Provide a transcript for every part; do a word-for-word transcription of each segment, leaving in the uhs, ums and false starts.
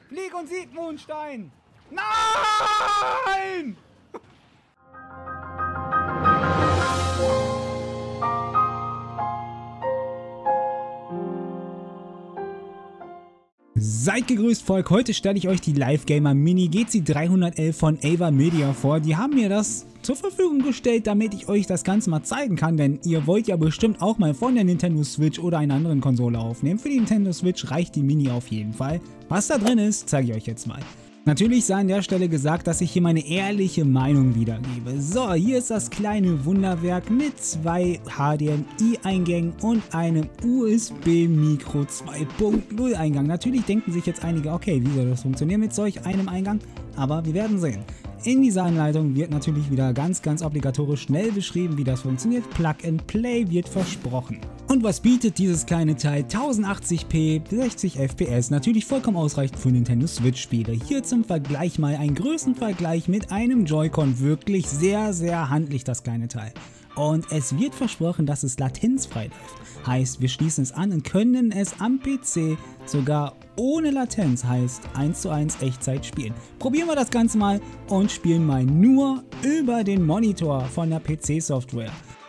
Flieg und Sieg, Mondstein! Nein! Seid gegrüßt, Volk. Heute stelle ich euch die Live Gamer Mini G C dreihundertelf von Ava Media vor. Die haben mir das zur Verfügung gestellt, damit ich euch das Ganze mal zeigen kann, denn ihr wollt ja bestimmt auch mal von der Nintendo Switch oder einer anderen Konsole aufnehmen. Für die Nintendo Switch reicht die Mini auf jeden Fall. Was da drin ist, zeige ich euch jetzt mal. Natürlich sei an der Stelle gesagt, dass ich hier meine ehrliche Meinung wiedergebe. So, hier ist das kleine Wunderwerk mit zwei H D M I-Eingängen und einem U S B-Micro zwei Punkt null Eingang. Natürlich denken sich jetzt einige, okay, wie soll das funktionieren mit solch einem Eingang? Aber wir werden sehen. In dieser Anleitung wird natürlich wieder ganz, ganz obligatorisch schnell beschrieben, wie das funktioniert. Plug and Play wird versprochen. Und was bietet dieses kleine Teil? tausendachtzig p, sechzig F P S, natürlich vollkommen ausreichend für Nintendo Switch Spiele. Hier zum Vergleich mal ein Größenvergleich mit einem Joy-Con, wirklich sehr, sehr handlich das kleine Teil. Und es wird versprochen, dass es latenzfrei läuft. Heißt, wir schließen es an und können es am P C sogar ohne Latenz, heißt eins zu eins Echtzeit spielen. Probieren wir das Ganze mal und spielen mal nur über den Monitor von der P C-Software.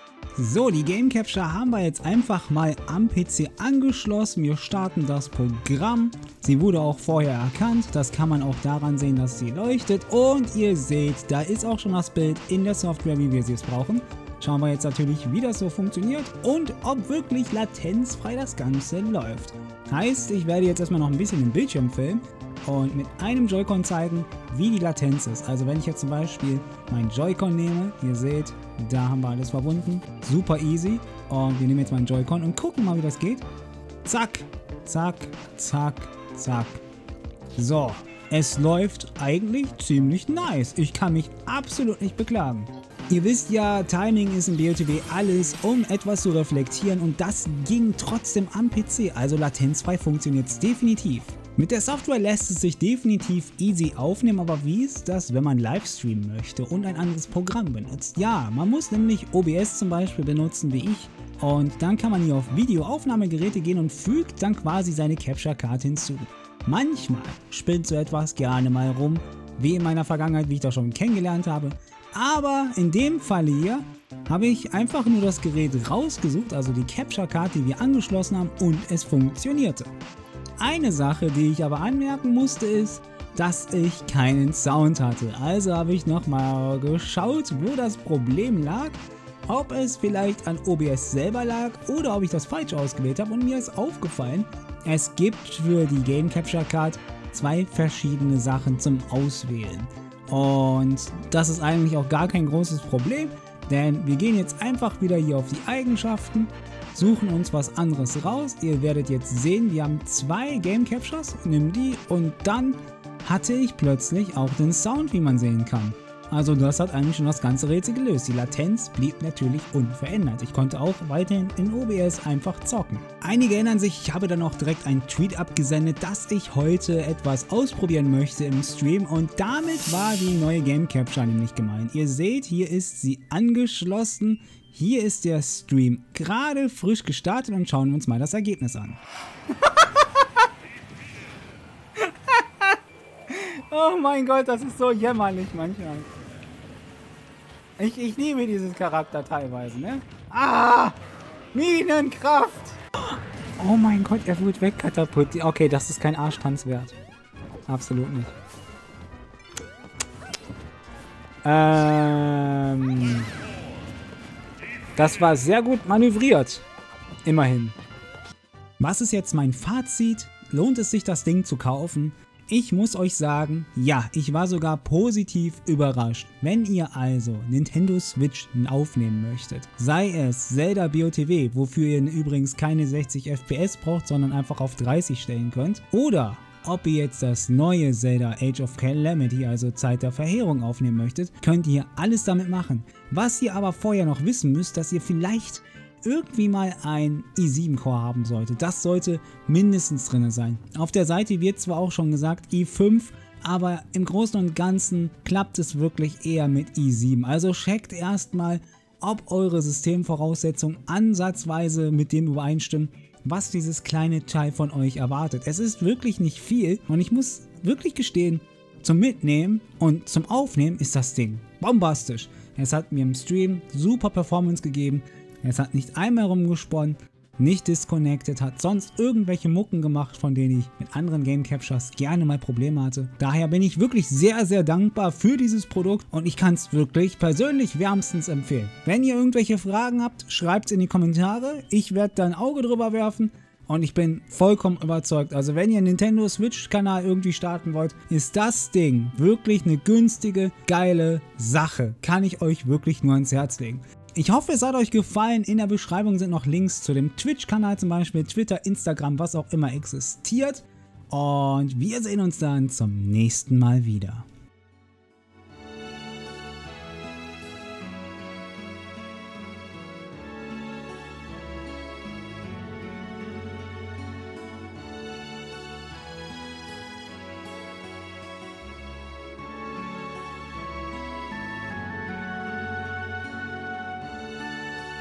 So, die Game Capture haben wir jetzt einfach mal am P C angeschlossen. Wir starten das Programm. Sie wurde auch vorher erkannt. Das kann man auch daran sehen, dass sie leuchtet. Und ihr seht, da ist auch schon das Bild in der Software, wie wir sie jetzt brauchen. Schauen wir jetzt natürlich, wie das so funktioniert und ob wirklich latenzfrei das Ganze läuft. Heißt, ich werde jetzt erstmal noch ein bisschen den Bildschirm filmen und mit einem Joy-Con zeigen, wie die Latenz ist. Also wenn ich jetzt zum Beispiel meinen Joy-Con nehme, ihr seht, da haben wir alles verbunden, super easy. Und wir nehmen jetzt meinen Joy-Con und gucken mal, wie das geht. Zack, zack, zack, zack. So, es läuft eigentlich ziemlich nice. Ich kann mich absolut nicht beklagen. Ihr wisst ja, Timing ist im B O T W alles, um etwas zu reflektieren, und das ging trotzdem am P C, also latenzfrei funktioniert es definitiv. Mit der Software lässt es sich definitiv easy aufnehmen, aber wie ist das, wenn man live streamen möchte und ein anderes Programm benutzt? Ja, man muss nämlich O B S zum Beispiel benutzen wie ich, und dann kann man hier auf Videoaufnahmegeräte gehen und fügt dann quasi seine Capture-Card hinzu. Manchmal spinnt so etwas gerne mal rum, wie in meiner Vergangenheit, wie ich das schon kennengelernt habe. Aber in dem Fall hier habe ich einfach nur das Gerät rausgesucht, also die Capture Card, die wir angeschlossen haben, und es funktionierte. Eine Sache, die ich aber anmerken musste, ist, dass ich keinen Sound hatte. Also habe ich nochmal geschaut, wo das Problem lag, ob es vielleicht an O B S selber lag oder ob ich das falsch ausgewählt habe, und mir ist aufgefallen, es gibt für die Game Capture Card zwei verschiedene Sachen zum Auswählen. Und das ist eigentlich auch gar kein großes Problem, denn wir gehen jetzt einfach wieder hier auf die Eigenschaften, suchen uns was anderes raus. Ihr werdet jetzt sehen, wir haben zwei Game Captures, nimm die, und dann hatte ich plötzlich auch den Sound, wie man sehen kann. Also das hat eigentlich schon das ganze Rätsel gelöst. Die Latenz blieb natürlich unverändert. Ich konnte auch weiterhin in O B S einfach zocken. Einige erinnern sich, ich habe dann auch direkt einen Tweet abgesendet, dass ich heute etwas ausprobieren möchte im Stream, und damit war die neue Game Capture nämlich gemeint. Ihr seht, hier ist sie angeschlossen. Hier ist der Stream gerade frisch gestartet, und schauen wir uns mal das Ergebnis an. Oh mein Gott, das ist so jämmerlich manchmal. Ich, ich liebe dieses Charakter teilweise, ne? Ah! Minenkraft! Oh mein Gott, er wird wegkatapultiert. Okay, das ist kein Arschtanz wert. Absolut nicht. Ähm... Das war sehr gut manövriert. Immerhin. Was ist jetzt mein Fazit? Lohnt es sich, das Ding zu kaufen? Ich muss euch sagen, ja, ich war sogar positiv überrascht. Wenn ihr also Nintendo Switch aufnehmen möchtet, sei es Zelda B O T W, wofür ihr übrigens keine sechzig F P S braucht, sondern einfach auf dreißig stellen könnt, oder ob ihr jetzt das neue Zelda Age of Calamity, also Zeit der Verheerung, aufnehmen möchtet, könnt ihr alles damit machen. Was ihr aber vorher noch wissen müsst, dass ihr vielleicht irgendwie mal ein i sieben Core haben sollte. Das sollte mindestens drin sein. Auf der Seite wird zwar auch schon gesagt i fünf, aber im Großen und Ganzen klappt es wirklich eher mit i sieben. Also checkt erstmal, ob eure Systemvoraussetzungen ansatzweise mit dem übereinstimmen. was dieses kleine Teil von euch erwartet. Es ist wirklich nicht viel und ich muss wirklich gestehen, zum Mitnehmen und zum Aufnehmen ist das Ding bombastisch. Es hat mir im Stream super Performance gegeben, es hat nicht einmal rumgesponnen, nicht disconnected, hat sonst irgendwelche Mucken gemacht, von denen ich mit anderen Game Captures gerne mal Probleme hatte. Daher bin ich wirklich sehr, sehr dankbar für dieses Produkt und ich kann es wirklich persönlich wärmstens empfehlen. Wenn ihr irgendwelche Fragen habt, schreibt es in die Kommentare. Ich werde da ein Auge drüber werfen. Und ich bin vollkommen überzeugt, also wenn ihr einen Nintendo Switch Kanal irgendwie starten wollt, ist das Ding wirklich eine günstige, geile Sache. Kann ich euch wirklich nur ans Herz legen. Ich hoffe, es hat euch gefallen. In der Beschreibung sind noch Links zu dem Twitch-Kanal zum Beispiel, Twitter, Instagram, was auch immer existiert. Und wir sehen uns dann zum nächsten Mal wieder.